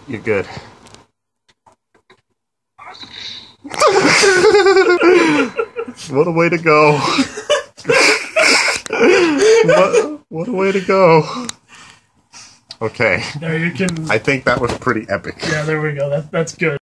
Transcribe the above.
You're good. What a way to go. What a way to go. Okay. Now you can... I think that was pretty epic. Yeah, there we go. That's good.